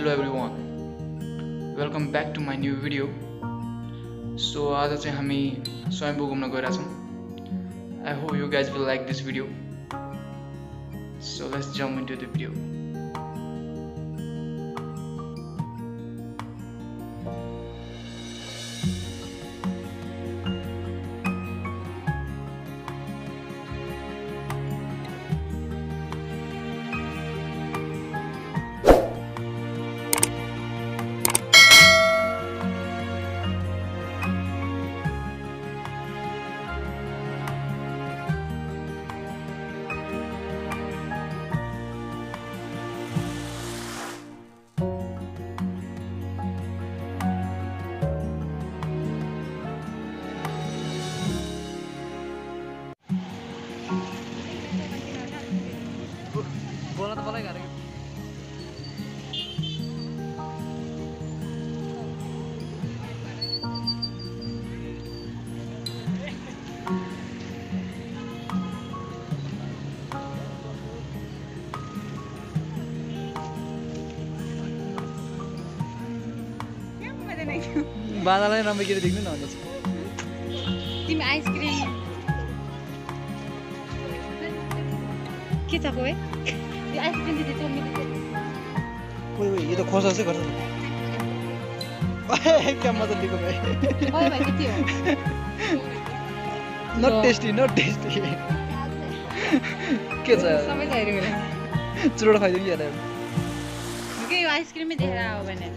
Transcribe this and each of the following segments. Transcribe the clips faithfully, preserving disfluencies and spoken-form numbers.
Hello everyone, welcome back to my new video. So आज चाहिँ हामी स्वयम्भू घुम्न गइरा छौं. I hope you guys will like this video. So let's jump into the video. बोल्न त मलाई गाह्रो बादललाई राम्रो के देख्नु न भन्दैछ तिमी आइसक्रिम के छ कोही यो आइसक्रिम दिदी चाहिँ मेरो ओइ ओइ यो त खोसा चाहिँ गर्छ ओए क्या मजा दिएको भाइ ओइ भाइ के थियो नट टेस्टी नट टेस्टी के छ सबै छ हेरि मेरो चुरोट खाइदिनु कि यार के यो आइसक्रिमै देखेर आयो भने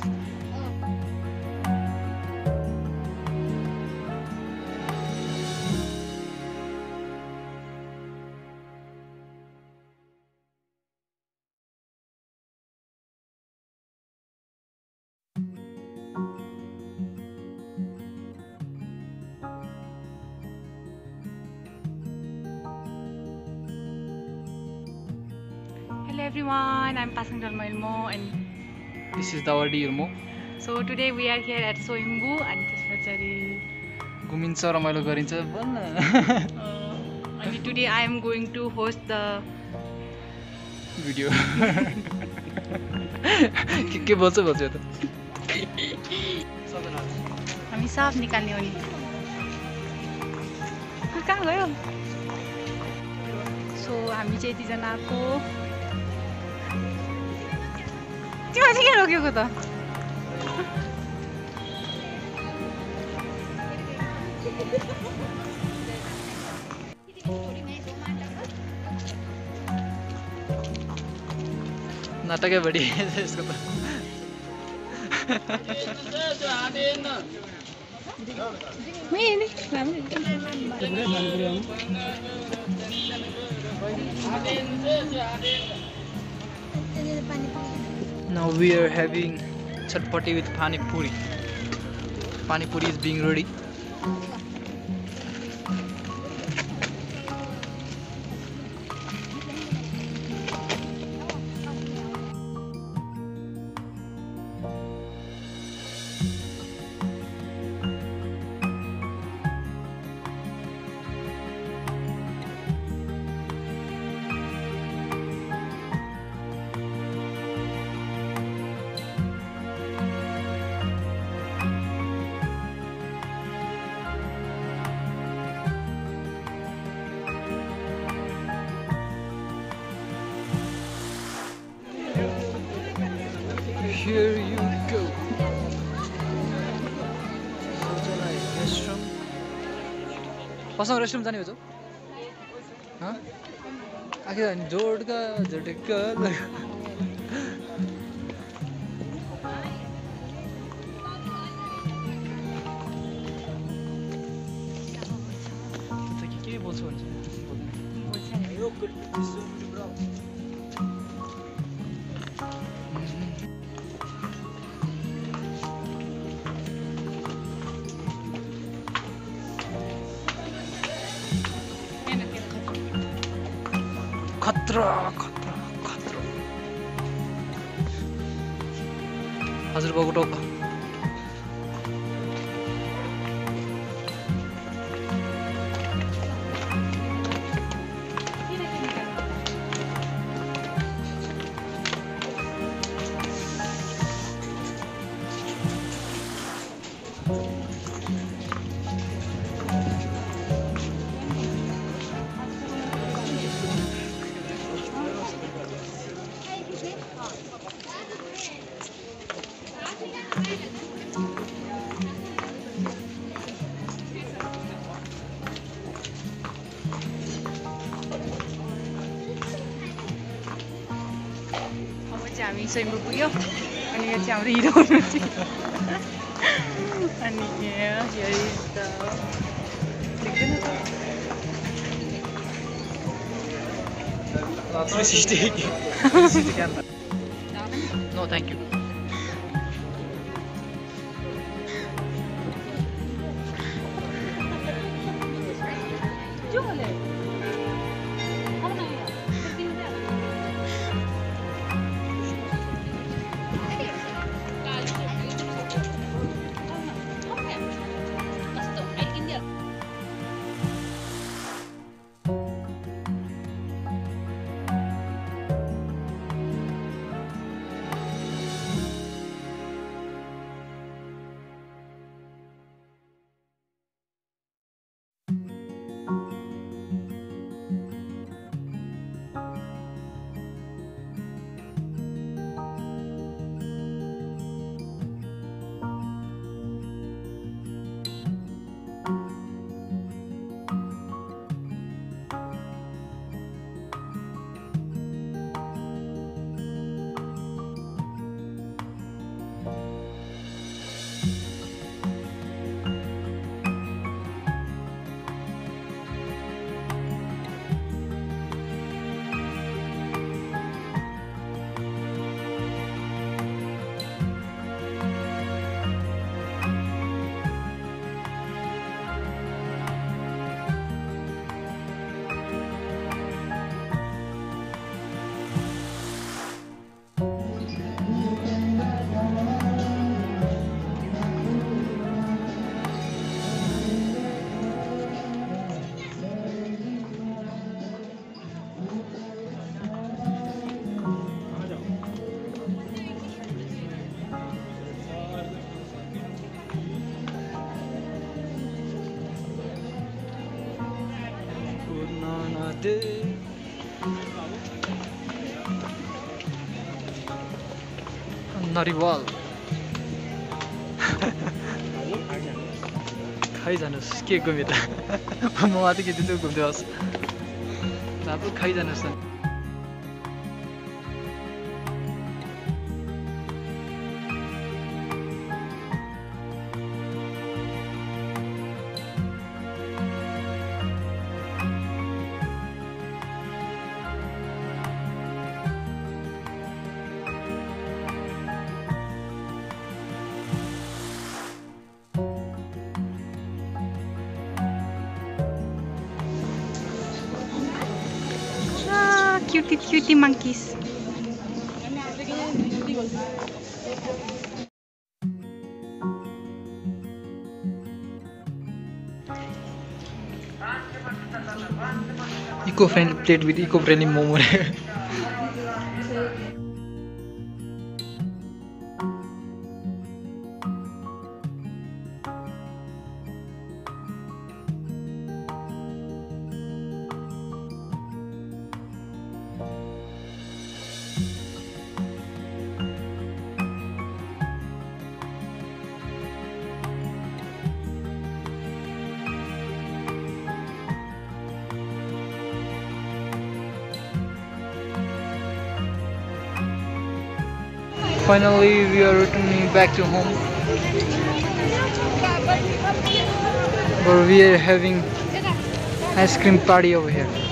Hello everyone, I'm Pasang Dharma Ilmo and this is Dawadi Ilmo so today we are here at Swayambhu and त्यसपछि घुमिन्छ रमाइलो गरिन्छ भन्न अनि today I am going to host the video के के बोल्छ बोल्छ त हामी साफ निकाल्ने हो नि कहाँ गयो सो हामी चाहिँ यतिजनाको त्यो चाहिँ के रोकेको त नाटकै बढी यसको त main Now we are having chatpati with pani puri. Pani puri is being ready. Here you go. Restroom. पसँग रेस्टरुम जाने हो जो? हाँ? आखिर जोड़ का झटका लगा. तो क्या बोल सकते हैं? खतरा खतरा खतरा हजुर बाबु टोक हामी स्वयम्भू पुग्यो अनि यो चाहिँ हाम्रो हिरो हुनुहुन्छ अनि here is the देख्दैन त three sixty three sixty camera. No, thank you. नरिवल खाइजानुहोस् के घुमे त म माथि के त्यो घुम्दै होस् राम्रो खाइजानुहोस् न Cutie cutie monkeys. Eco-friendly plate with eco-friendly momo. Finally, we are returning back to home, where we are having ice cream party over here.